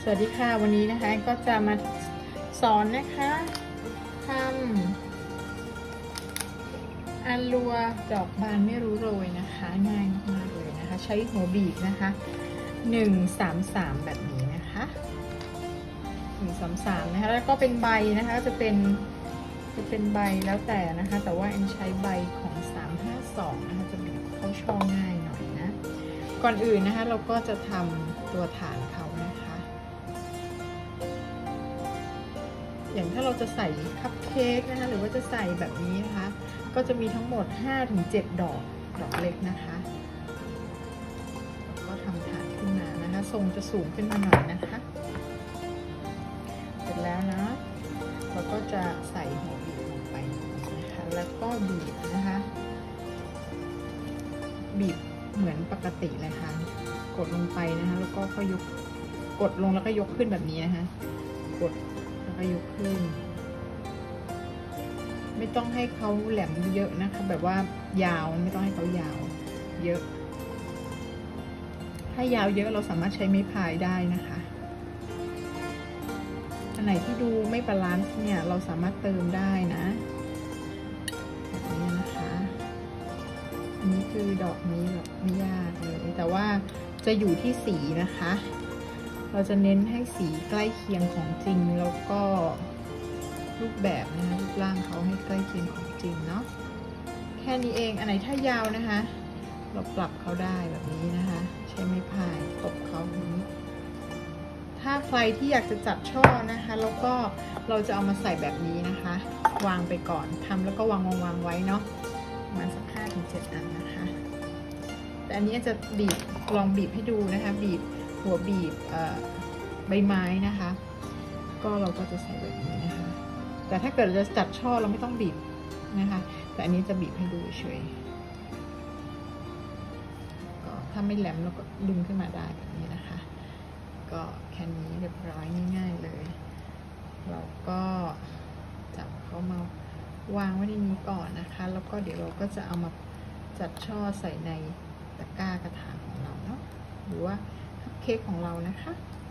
สวัสดีค่ะวันนี้นะคะก็จะมาสอนนะคะทำอัลลัวดอกบานไม่รู้โรยนะคะง่ายมากเลยนะคะใช้หัวบีบนะคะ133แบบนี้นะคะ133นะคะแล้วก็เป็นใบนะคะจะเป็นใบแล้วแต่นะคะแต่ว่าเอ็นใช้ใบของ352นะคะจะบีบเข้าช่องง่ายหน่อยนะก่อนอื่นนะคะเราก็จะทำตัวฐานเขานะคะอย่างถ้าเราจะใส่คัพเค้กนะคะหรือว่าจะใส่แบบนี้นะคะก็จะมีทั้งหมด 5-7 ดอกเล็กนะคะก็ทำฐานขึ้นมานะคะทรงจะสูงขึ้นมาหน่อยนะคะเสร็จแล้วนะเราก็จะใส่หัวบีบลงไปนะคะแล้วก็บีบนะคะบีบเหมือนปกติเลยค่ะกดลงไปนะคะแล้วก็ยกกดลงแล้วก็ยกขึ้นแบบนี้นะคะกดแล้วก็ยกขึ้นไม่ต้องให้เขาแหลมเยอะนะคะแบบว่ายาวไม่ต้องให้เขายาวเยอะถ้ายาวเยอะเราสามารถใช้ไม้พายได้นะคะอันไหนที่ดูไม่บาลานซ์เนี่ยเราสามารถเติมได้นะแบบนี้นะคะอันนี้คือดอกนี้แบบไม่ยากเลยแต่ว่าจะอยู่ที่สีนะคะเราจะเน้นให้สีใกล้เคียงของจริงแล้วก็รูปแบบนะคะรูปร่างเขาให้ใกล้เคียงของจริงเนาะแค่นี้เองอันไหนถ้ายาวนะคะเราปรับเขาได้แบบนี้นะคะใช้ไม้พายตบเขาแบบนี้ถ้าใครที่อยากจะจัดช่อนะคะแล้วก็เราจะเอามาใส่แบบนี้นะคะวางไปก่อนทำแล้วก็วางไว้เนาะประมาณสัก5-7 อันนะคะแต่อันนี้จะบีบลองบีบให้ดูนะคะบีบหัวบีบใบไม้นะคะก็เราก็จะใส่แบบนี้นะคะแต่ถ้าเกิดจะจัดช่อเราไม่ต้องบีบนะคะแต่อันนี้จะบีบให้ดูเฉยก็ถ้าไม่แหลมเราก็ดึงขึ้นมาได้แบบนี้นะคะก็แค่นี้เรียบร้อยง่ายๆเลยเราก็จับเขามาวางไว้ในนี้ก่อนนะคะแล้วก็เดี๋ยวเราก็จะเอามาจัดช่อใส่ในตะกร้ากระถางของเราเนาะหรือว่าคัพเค้กของเรานะคะ